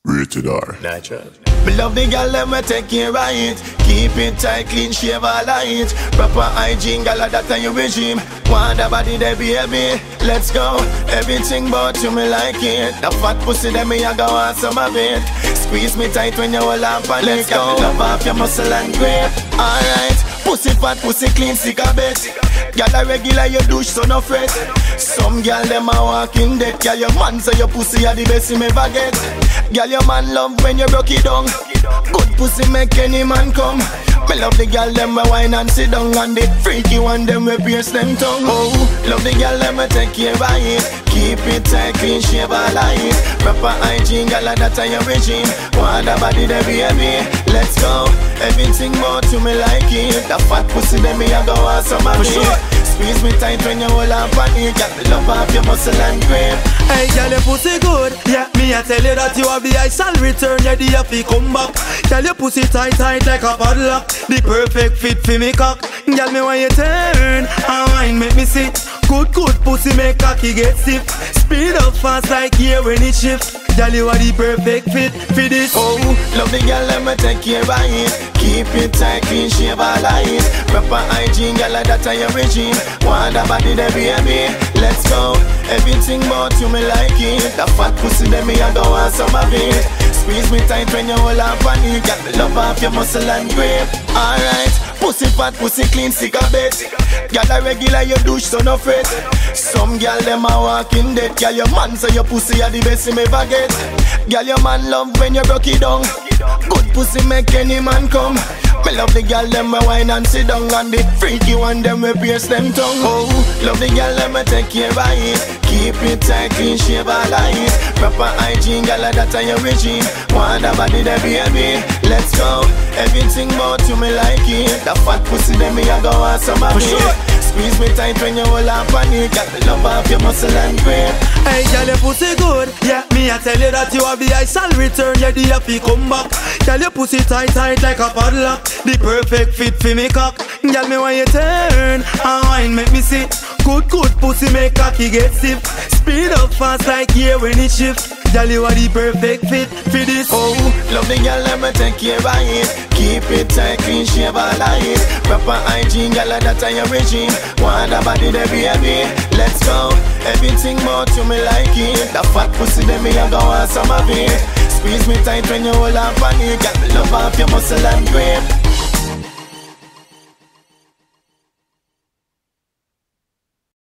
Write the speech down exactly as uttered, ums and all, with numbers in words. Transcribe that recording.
Rated R. Natural. Me love the girl, let me take it right. Keep it tight, clean, shave all light. Proper hygiene, girl, that are your regime. Want the body, there, baby. Let's go. Everything about you, me like it. The fat pussy, then me, I go want some of it. Squeeze me tight when you hold up and let's go. Love off your muscle and grip. Alright. Pussy fat, pussy clean, sick a bit. Girl a regular, you douche, so no fret. Some girl them a walking dead. Girl your man say your pussy are the best you ever get. Girl your man love when you broke it down. Good pussy make any man come. Me love the girl them we wine and sit down, and the freaky one them we pierce them tongue. Oh, love the girl them we take care of it. Keep it tight, clean, shave all light. Proper hygiene, girl that are your regime. Want the body there, baby. Let's go. Everything about you me like it. The fat pussy them me a go want some of it. Squeeze me tight when you hold up on it. Got me love off your muscle and grip. Hey girl, your pussy good. Yeah, me I tell you that you have the ice and return. Yeah, the happy come back. Girl, your pussy tight, tight like a padlock. The perfect fit for me cock. Girl, me when you turn and wine make me sit. Good, good pussy make cocky get stiff. Speed up fast like here when it shift. Girl, you are the perfect fit for this. Oh, love the girl, let me take care of it. Keep it tight, clean, shave all light. Proper hygiene, girl, that are your regime. Want the body there, baby. Let's go. Everything about you me like it. The fat pussy there, me I go want some of it. Squeeze me tight when you hold up on it. Got me love off your muscle and grip. Alright. Pussy fat, pussy clean, sick a bit. Girl a regular, you douche, so no fret. Some girl them a walking dead. Girl your man say your pussy are the best him ever get. Girl your man love when you broke it down. Good pussy make any man come. Me love the girl them we wine and sit down, and the freaky one them we pierce them tongue. Oh, love the girl them we take care of it. Keep it tight, clean, shave all light. Proper hygiene, girl that are your regime. Want the body there, baby. Let's go. Everything about you me like it. The fat pussy them me a go want some of it. Squeeze me tight when you hold up on it. Got me love off your muscle and grip. Hey girl, your pussy good. Yeah, me I tell you that you have the ice and return. Yeah, the happy come back. Girl, your pussy tight, tight like a padlock. The perfect fit for me cock. Girl, me when you turn and wine make me sit. Good, good pussy make cocky get stiff. Speed up fast like here when it shift. Girl, you are the perfect fit for this. Oh, love the girl, let me take care of it. Keep it tight, clean, shave all light. Proper hygiene, girl, that are your regime. Want the body there, baby. Let's go. Everything about you me like it. The fat pussy there, me a go want some of it. Squeeze me tight when you hold up on it. Got me love off your muscle and grip.